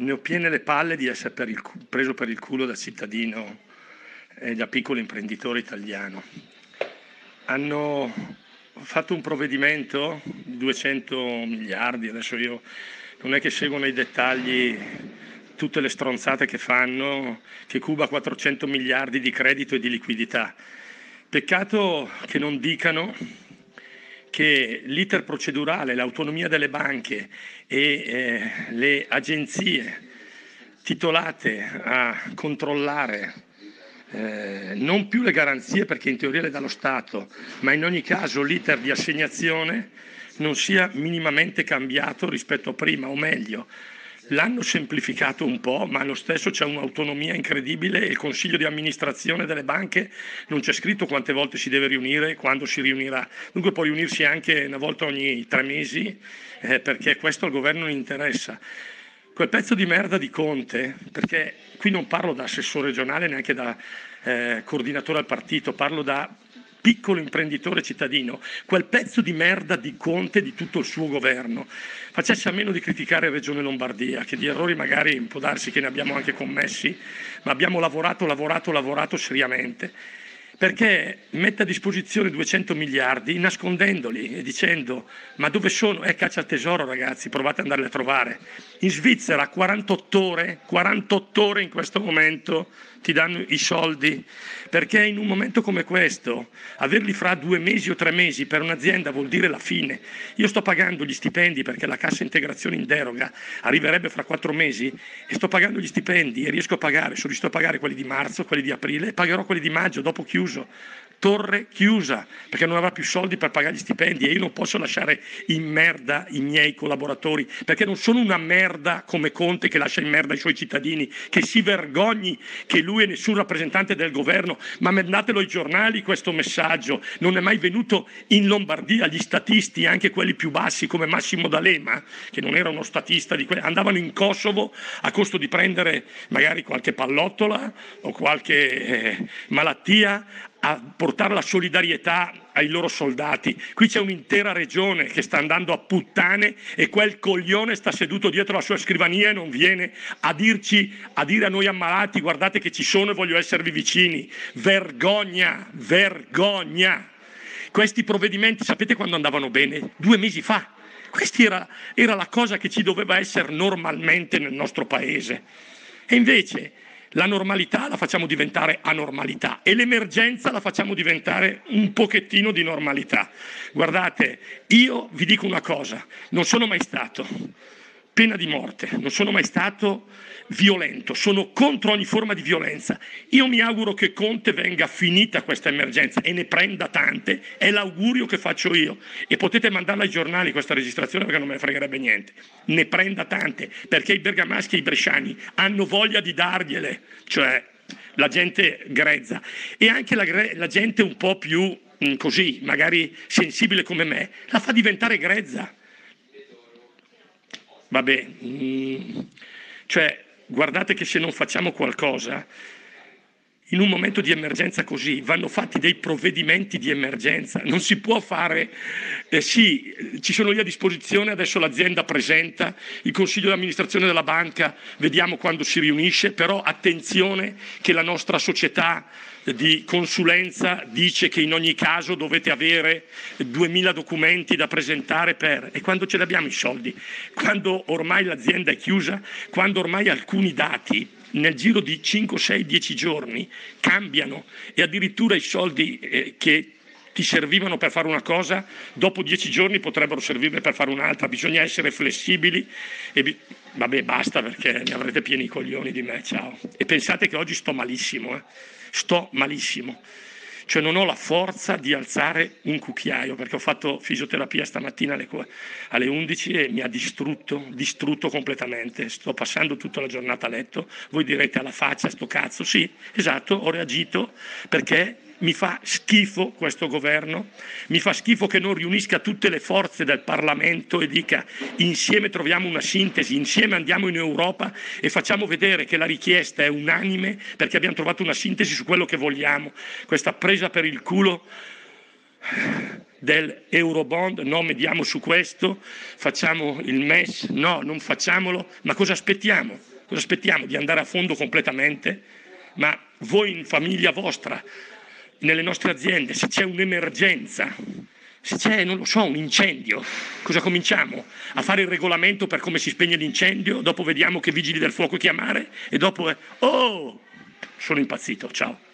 ne ho piene le palle di essere preso per il culo da cittadino e da piccolo imprenditore italiano. Hanno fatto un provvedimento di 200 miliardi, adesso io non è che seguo nei dettagli tutte le stronzate che fanno, che cuba 400 miliardi di credito e di liquidità. Peccato che non dicano che l'iter procedurale, l'autonomia delle banche e le agenzie titolate a controllare non più le garanzie, perché in teoria le dà lo Stato, ma in ogni caso l'iter di assegnazione non sia minimamente cambiato rispetto a prima, o meglio, l'hanno semplificato un po', ma allo stesso c'è un'autonomia incredibile e il consiglio di amministrazione delle banche non c'è scritto quante volte si deve riunire e quando si riunirà. Dunque può riunirsi anche una volta ogni 3 mesi, perché questo al governo non interessa. Quel pezzo di merda di Conte, perché qui non parlo da assessore regionale neanche da coordinatore al partito, parlo da piccolo imprenditore cittadino, quel pezzo di merda di Conte e di tutto il suo governo facesse a meno di criticare Regione Lombardia, che di errori magari può darsi che ne abbiamo anche commessi, ma abbiamo lavorato seriamente, perché mette a disposizione 200 miliardi nascondendoli e dicendo ma dove sono? Caccia al tesoro ragazzi, provate ad andarli a trovare. In Svizzera 48 ore in questo momento ti danno i soldi, perché in un momento come questo averli fra 2 mesi o 3 mesi per un'azienda vuol dire la fine. Io sto pagando gli stipendi perché la cassa integrazione in deroga arriverebbe fra 4 mesi e sto pagando gli stipendi e riesco a pagare, sono riuscito a pagare quelli di marzo, quelli di aprile e pagherò quelli di maggio, dopo chiuso. Torre chiusa, perché non avrà più soldi per pagare gli stipendi e io non posso lasciare in merda i miei collaboratori, perché non sono una merda come Conte che lascia in merda i suoi cittadini, che si vergogni che lui è nessun rappresentante del governo, ma mandatelo ai giornali questo messaggio, non è mai venuto in Lombardia, gli statisti, anche quelli più bassi come Massimo D'Alema, che non era uno statista, andavano in Kosovo a costo di prendere magari qualche pallottola o qualche malattia, a portare la solidarietà ai loro soldati. Qui c'è un'intera regione che sta andando a puttane e quel coglione sta seduto dietro la sua scrivania e non viene a dire a noi ammalati guardate che ci sono e voglio esservi vicini. Vergogna, vergogna. Questi provvedimenti sapete quando andavano bene? 2 mesi fa. Questa era la cosa che ci doveva essere normalmente nel nostro paese. E invece la normalità la facciamo diventare anormalità e l'emergenza la facciamo diventare un pochettino di normalità. Guardate, io vi dico una cosa, non sono mai stato pena di morte, non sono mai stato violento, sono contro ogni forma di violenza. Io mi auguro che Conte venga finita questa emergenza e ne prenda tante, è l'augurio che faccio io. E potete mandarla ai giornali questa registrazione perché non me ne fregherebbe niente. Ne prenda tante, perché i bergamaschi e i bresciani hanno voglia di dargliele, cioè la gente grezza. E anche la gente un po' più così, magari sensibile come me, la fa diventare grezza. Vabbè, cioè guardate che se non facciamo qualcosa, in un momento di emergenza così vanno fatti dei provvedimenti di emergenza, non si può fare, sì, ci sono lì a disposizione, adesso l'azienda presenta, il consiglio di amministrazione della banca, vediamo quando si riunisce, però attenzione che la nostra società di consulenza dice che in ogni caso dovete avere 2000 documenti da presentare e quando ce li abbiamo i soldi, quando ormai l'azienda è chiusa, quando ormai alcuni dati nel giro di 5, 6, 10 giorni cambiano e addirittura i soldi che ti servivano per fare una cosa, dopo 10 giorni potrebbero servirne per fare un'altra, bisogna essere flessibili e vabbè basta perché ne avrete pieni i coglioni di me, ciao. E pensate che oggi sto malissimo, sto malissimo, cioè non ho la forza di alzare un cucchiaio perché ho fatto fisioterapia stamattina alle 11 e mi ha distrutto completamente, sto passando tutta la giornata a letto, voi direte alla faccia sto cazzo, sì, esatto, ho reagito perché mi fa schifo questo governo, mi fa schifo che non riunisca tutte le forze del Parlamento e dica insieme troviamo una sintesi, insieme andiamo in Europa e facciamo vedere che la richiesta è unanime perché abbiamo trovato una sintesi su quello che vogliamo. Questa presa per il culo del Eurobond, no, mediamo su questo, facciamo il MES, no, non facciamolo, ma cosa aspettiamo? Cosa aspettiamo? Di andare a fondo completamente? Ma voi in famiglia vostra, nelle nostre aziende, se c'è un'emergenza, se c'è, non lo so, un incendio, cosa cominciamo? A fare il regolamento per come si spegne l'incendio, dopo vediamo che vigili del fuoco chiamare e dopo oh, sono impazzito, ciao.